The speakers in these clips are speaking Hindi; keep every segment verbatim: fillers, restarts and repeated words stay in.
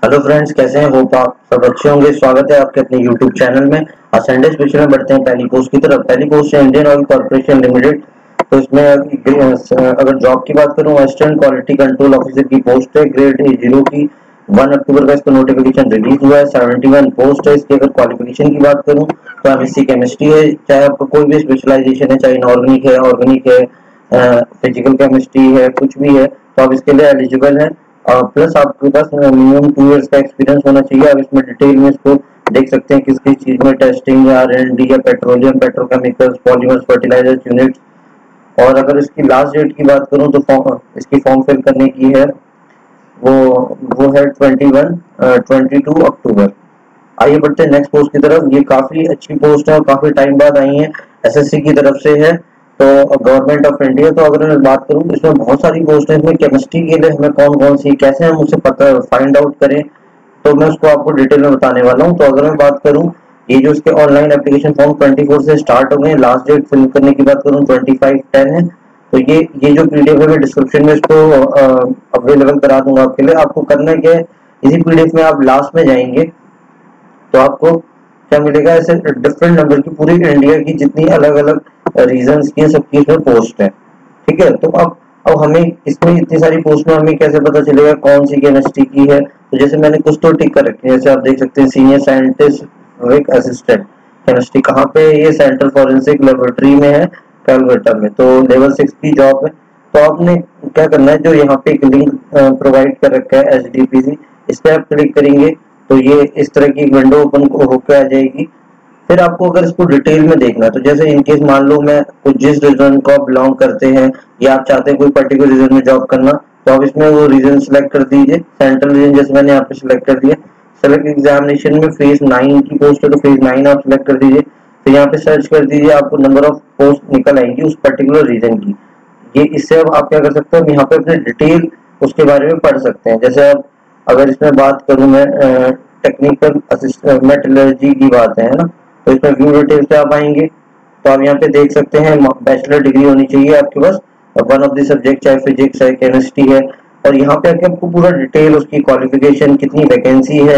हेलो फ्रेंड्स, कैसे हैं? होप आप सब अच्छे होंगे। स्वागत है आपके अपने यूट्यूब चैनल में। आज संडे स्पेशल में बढ़ते हैं पहली पोस्ट की तरफ। पहली पोस्ट है इंडियन ऑयल कॉर्पोरेशन लिमिटेड। तो इसमें अगर जॉब की बात करूं, असिस्टेंट क्वालिटी कंट्रोल ऑफिसर की पोस्ट है, ग्रेड ए जीरो की। वन अक्टूबर का इसका नोटिफिकेशन रिलीज हुआ है। सेवेंटी वन पोस्ट है। इसकी अगर क्वालिफिकेशन की बात करूं तो एमएससी केमिस्ट्री है। चाहे आपको कोई भी स्पेशलाइजेशन है, चाहे इनऑर्गेनिक है, ऑर्गेनिक है, फिजिकल केमिस्ट्री है, कुछ भी है, तो आप इसके लिए एलिजिबल है। प्लस आपके पास मिनिमम टू इयर्स का एक्सपीरियंस होना चाहिए। आप इसमें डिटेल में इसको देख सकते हैं किस किस चीज में टेस्टिंग या आर एंड डी या petroleum, petrochemicals, polymers, fertilisers units. और अगर इसकी लास्ट डेट की बात करूं तो फॉर्म इसकी फॉर्म फिल करने की है वो वो है twenty one twenty two October. आइए बढ़ते हैं नेक्स्ट पोस्ट की तरफ। ये काफी अच्छी पोस्ट है और काफी टाइम बाद आई है, एसएससी की तरफ से है, तो गवर्नमेंट ऑफ इंडिया। तो अगर मैं बात करूं इसमें बहुत सारी पोस्ट है। इसमें केमिस्ट्री के लिए हमें कौन कौन सी, कैसे हम उसे पता फाइंड आउट करें, तो मैं उसको आपको डिटेल में बताने वाला हूं। तो अगर मैं बात करूं, ये जो इसके online application form twenty four से स्टार्ट हो गए, लास्ट डेट फिल करने की बात करूं ट्वेंटी फाइव टेन है। तो ये ये जो पीडीएफ है मैं डिस्क्रिप्शन में इसको अवेलेबल करा दूंगा आपके लिए। आपको करना क्या है, इसी पीडीएफ में आप लास्ट में जाएंगे तो आपको क्या मिलेगा, ऐसे डिफरेंट नंबर की पूरी इंडिया की जितनी अलग अलग रीजन्स की सबकी इसमें पोस्ट है। ठीक है, तो अब अब हमें इसमें इतनी सारी पोस्ट में हमें कैसे पता चलेगा कौन सी केमिस्ट्री की है? तो जैसे मैंने कुछ तो टिक कर रखे हैं, जैसे आप देख सकते हैं सीनियर साइंटिस्ट विक असिस्टेंट केमिस्ट्री। कहाँ पे है ये? सेंट्रल फॉरेंसिक लेबोरेटरी में है, कैलकाटा में। तो लेवल सिक्स की जॉब है। तो आपने क्या करना है, जो यहाँ पे एक लिंक प्रोवाइड कर रखा है एच डी पी सी, इस पे आप क्लिक करेंगे तो ये इस तरह की विंडो ओपन होकर आ जाएगी। फिर आपको अगर इसको डिटेल में देखना है, तो जैसे इनकेस मान लो मैं कुछ जिस रीजन को आप बिलोंग करते हैं या आप चाहते हैं कोई पर्टिकुलर रीजन में जॉब करना, तो आप इसमें वो रीजन सिलेक्ट कर दीजिए। सेंट्रल रीजन जैसे मैंने यहाँ पे सिलेक्ट कर दिया। सेलेक्ट एग्जामिनेशन में फेज नाइन की पोस्ट है, तो फेज नाइन आप सिलेक्ट कर दीजिए। फिर यहाँ पे सर्च कर दीजिए, आपको नंबर ऑफ पोस्ट निकल आएंगी उस पर्टिकुलर रीजन की। ये इससे अब आप क्या कर सकते हो, यहाँ पे अपने डिटेल उसके बारे में पढ़ सकते हैं। जैसे अब अगर इसमें बात करूं मैं टेक्निकल असिस्टेंट मेटलर्जी की बात है ना, तो इसमें व्यू डिटेल से आप आएंगे तो आप यहाँ पे देख सकते हैं बैचलर डिग्री होनी चाहिए आपके पास, वन ऑफ द सब्जेक्ट, चाहे फिजिक्स है, केमिस्ट्री है। और यहाँ पे आके आपको पूरा डिटेल उसकी क्वालिफिकेशन, कितनी वैकेंसी है,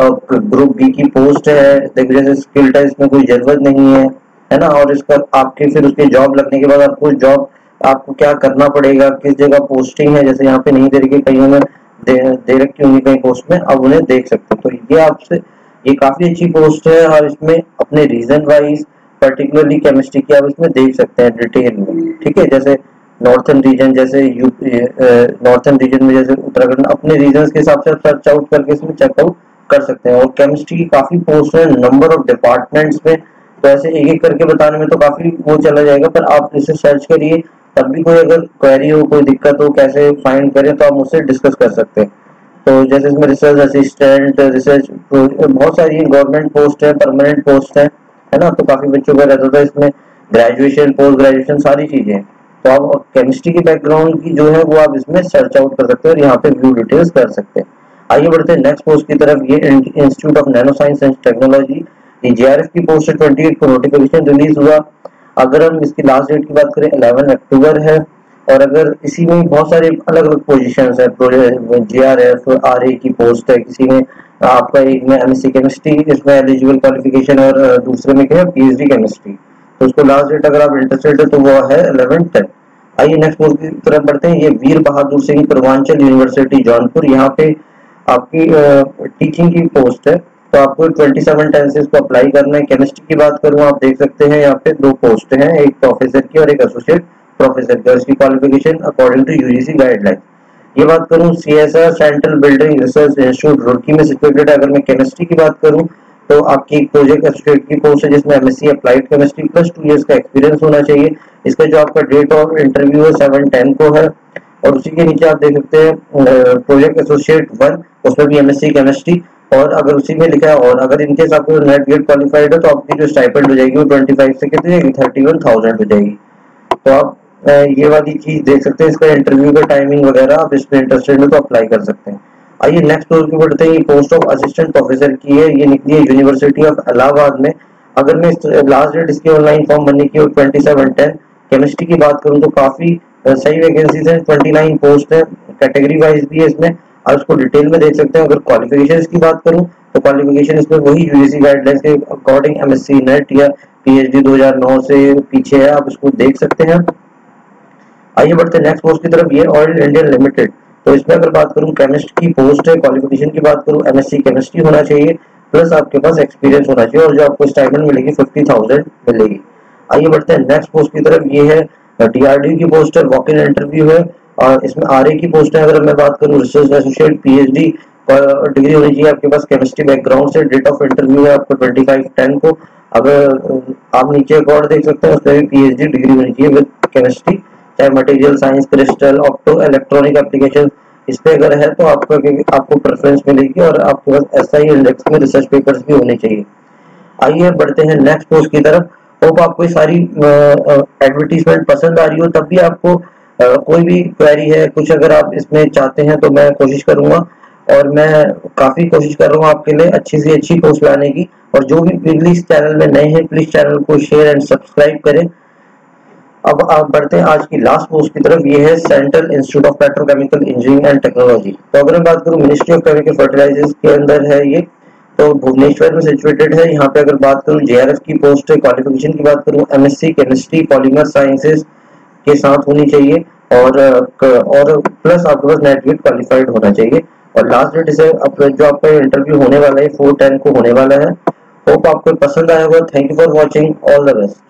ग्रुप बी की पोस्ट है, देखो जैसे स्किल्ड है, इसमें कोई जरूरत नहीं है, है ना। और इसका आपके फिर उसके जॉब लगने के बाद आपको जॉब आपको क्या करना पड़ेगा, किस जगह पोस्टिंग है, जैसे यहाँ पे नहीं दे रखी, कहीं में दे, दे रखी होंगी कहीं पोस्ट में, अब उन्हें देख सकते हो। तो ये आपसे ये काफी अच्छी पोस्ट है और इसमें अपने रीजन वाइज पर्टिकुलरली केमिस्ट्री की आप इसमें देख सकते हैं डिटेल में। ठीक है, जैसे नॉर्थन रीजन, जैसे यूपी नॉर्थन रीजन में जैसे उत्तराखंड, अपने रीजन के हिसाब से सर्च आउट करके इसमें चेकआउट कर सकते हैं। और केमिस्ट्री की काफी पोस्ट है, नंबर ऑफ डिपार्टमेंट्स में, तो ऐसे एक एक करके बताने में तो काफी वो चला जाएगा, पर आप इसे सर्च करिए, तब भी कोई अगर क्वेरी हो, कोई दिक्कत हो, कैसे फाइंड करें, तो आप मुझसे डिस्कस कर सकते हैं। तो जैसे इसमें रिसर्च असिस्टेंट, रिसर्च बहुत सारी गवर्नमेंट पोस्ट है, परमानेंट पोस्ट है, है ना। तो काफी बच्चों का रहता था इसमें, ग्रेजुएशन, पोस्ट ग्रेजुएशन, सारी चीजें। तो आप केमिस्ट्री की बैकग्राउंड की जो है वो आप इसमें सर्च आउट कर सकते हैं और यहाँ पे व्यू डिटेल्स कर सकते हैं। आइए बढ़ते हैं नेक्स्ट पोस्ट की तरफ। ये institute of nano science and technology, JRF की पोस्ट है, ट्वेंटी एट को नोटिफिकेशन रिलीज हुआ। अगर हम इसकी लास्ट डेट की बात करें इलेवन अक्टूबर है। और अगर इसी में बहुत सारे अलग अलग पोजीशंस है, जेआरएफ आरए की पोस्ट है, किसी में आपका एक में एमएससी केमिस्ट्री, इसमें एलिजिबल क्वालिफिकेशन, और दूसरे में क्या है पीएचडी केमिस्ट्री। तो उसको लास्ट डेट अगर आप इंटरेस्टेड है तो वो है इलेवन टेन। आइए नेक्स्ट पोस्ट की तरफ बढ़ते हैं। ये वीर बहादुर सिंह पूर्वांचल यूनिवर्सिटी जौनपुर, यहाँ पे आपकी टीचिंग की पोस्ट है। तो आपको ट्वेंटी सेवन टेन से इसको अप्लाई करना है। केमिस्ट्री की बात करूं, आप देख सकते हैं यहाँ पे दो पोस्ट हैं, एक प्रोफेसर की और एक एसोसिएट प्रोफेसर की, और इसकी qualification according to UGC guideline. ये बात करूं, CSR central building research institute Roorkee में सिचुएटेड है। अगर मैं केमिस्ट्री की बात करूं तो आपकी एक प्रोजेक्ट एसोसिएट की पोस्ट है, जिसमें MSc applied chemistry plus two years का एक्सपीरियंस होना चाहिए। इसका जो आपका डेट ऑफ इंटरव्यू है सेवन टेन को है। और उसी के नीचे आप देख सकते हैं प्रोजेक्ट एसोसिएट वन, उसमें भी एमएससी केमिस्ट्री। और अगर उसी में लिखा है, और अगर इनकेस आपको नेट गेट क्वालिफाइड है तो आपकी जो स्टाइपेंड हो जाएगी वो ट्वेंटी फाइव से कितनी जाएगी, थर्टी वन थाउजेंड हो जाएगी। तो आप ये वाली चीज देख सकते हैं, इसका इंटरव्यू का टाइमिंग वगैरह, आप इसमें इंटरेस्टेड हो तो अप्लाई कर सकते हैं। आइए नेक्स्ट पोस्ट की बढ़ते हैं। ये पोस्ट ऑफ असिस्टेंट प्रोफेसर की है, ये निकली है यूनिवर्सिटी ऑफ इलाहाबाद में। अगर मैं लास्ट डेट इसकी ऑनलाइन फॉर्म भरने की ट्वेंटी सेवन टेन। केमिस्ट्री की बात करूं तो काफी सही वैकेंसीज है, ट्वेंटी नाइन पोस्ट है, कैटेगरी वाइज भी है इसमें। आप इसको डिटेल में देख सकते हैं। अगर क्वालिफिकेशन की बात करूं तो क्वालिफिकेशन इसमें वही यूजीसी गाइडलाइंस के अकॉर्डिंग एमएससी नेट या पीएचडी दो हज़ार नौ से पीछे है, आप इसको देख सकते हैं। आइए बढ़ते हैं नेक्स्ट पोस्ट की तरफ। ये ऑयल इंडिया लिमिटेड, तो इसमें अगर बात करूं केमिस्ट की पोस्ट है। क्वालिफिकेशन की बात करूं एमएससी केमिस्ट्री होना चाहिए, प्लस आपके पास एक्सपीरियंस होना चाहिए, और जो आपको स्टाइपेंड मिलेगी फिफ्टी थाउजेंड मिलेगी। आइए बढ़ते हैं नेक्स्ट पोस्ट की तरफ। ये है डीआरडीओ की पोस्ट है, वॉक इन इंटरव्यू है, और इसमें आरए की पोस्ट है। अगर मैं बात करूं रिसर्च एसोसिएट पीएचडी डिग्री होनी चाहिए आपके पास केमिस्ट्री बैकग्राउंड से। डेट ऑफ इंटरव्यू है आपको ट्वेंटी फाइव टेन को। अगर आप नीचे एक और देख सकते हैं, उसमें भी पीएचडी डिग्री होनी चाहिए विद केमिस्ट्री, चाहे material science, crystal, opto electronic application, इस पे अगर है तो आपको आपको प्रेफरेंस मिलेगी, और आपके पास एसआई इंडेक्स में रिसर्च पेपर्स भी होने चाहिए। आइए बढ़ते हैं नेक्स्ट पोस्ट की तरफ। होप आपको ये सारी एडवर्टीजमेंट पसंद आ रही हो। तब भी आपको आ, कोई भी क्वेरी है, कुछ अगर आप इसमें चाहते हैं तो मैं कोशिश करूंगा, और मैं काफी कोशिश कर रहा हूँ आपके लिए अच्छी से अच्छी पोस्ट लाने की। और जो भी प्लीज चैनल में नए हैं, प्लीज चैनल को शेयर एंड सब्सक्राइब करें। अब आप बढ़ते हैं आज की लास्ट पोस्ट की तरफ। ये है central institute of petrochemical engineering and technology. तो अगर मैं बात करूं मिनिस्ट्री ऑफ केमिकल फर्टिलाइजर्स के अंदर है ये, तो भुवनेश्वर में सिचुएटेड है। यहाँ पे अगर बात करूं जेआरएफ की पोस्ट है। क्वालिफिकेशन की बात करूं एमएससी केमिस्ट्री पॉलीमर साइंसेज के साथ होनी चाहिए, और और प्लस आपके पास नेट गेट क्वालिफाइड होना चाहिए। और लास्ट डेट इसे जो आपका इंटरव्यू होने वाला है फोर टेन को होने वाला है। होप आपको पसंद आया होगा। Thank you for watching, all the best.